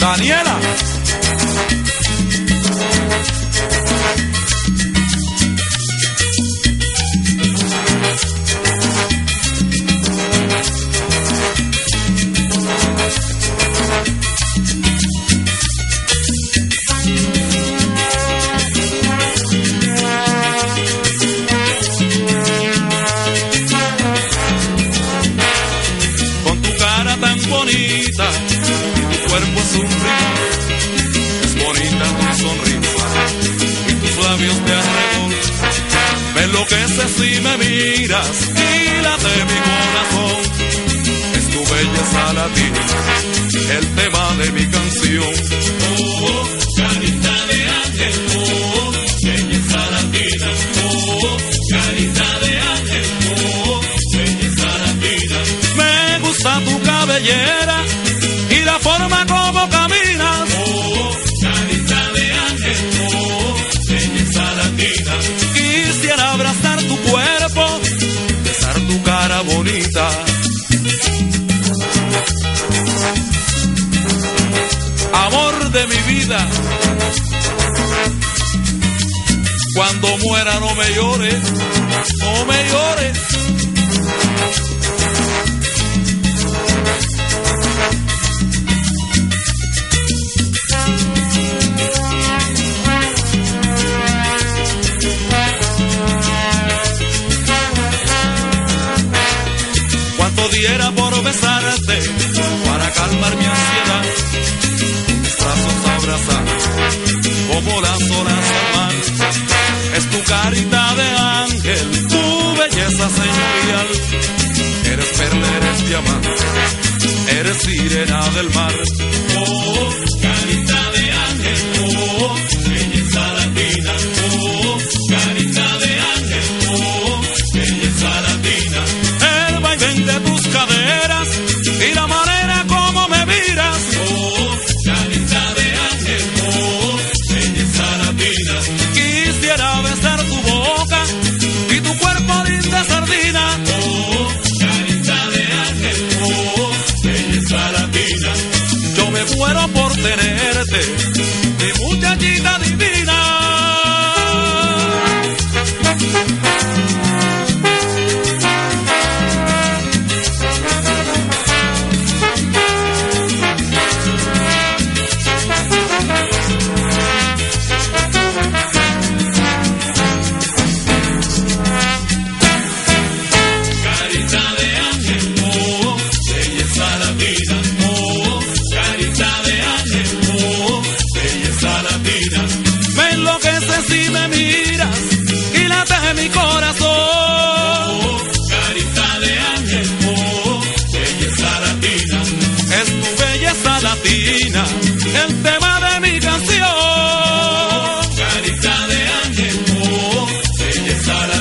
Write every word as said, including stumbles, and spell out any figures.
Daniela. Bonita, y tu cuerpo es un ritmo, es bonita tu sonrisa y tus labios de alrededor. Me enloqueces si me miras y late mi corazón. Es tu belleza latina, el tema de mi canción. Oh, oh, carita de ángel, oh, oh, belleza latina, oh, oh, carita de ángel, oh, oh, belleza latina. Me gusta tu cabellera y la forma como caminas. Oh, carita de ángel, oh, belleza latina. Quisiera abrazar tu cuerpo, besar tu cara bonita. Amor de mi vida, cuando muera no me llores, no me llores. Diera por besarte para calmar mi ansiedad, mis brazos abrazar como las olas al mar. Es tu carita de ángel, tu belleza señorial. Eres perla, eres diamante, eres sirena del mar. Oh, carita de ángel, oh, belleza latina. Oh, carita de ángel, oh, belleza latina. El vaivén de tus caderas y la manera como me miras. Oh, carita de ángel, oh, belleza latina. Quisiera besar tu boca y tu cuerpo linda sardina. Oh, carita de ángel, oh, belleza latina. Yo me muero por tenerte, mi muchachita divina. Si me miras y late mi corazón. Oh, carita de ángel, oh, belleza latina. Es tu belleza latina, el tema de mi canción. Oh, carita de ángel, oh, belleza latina.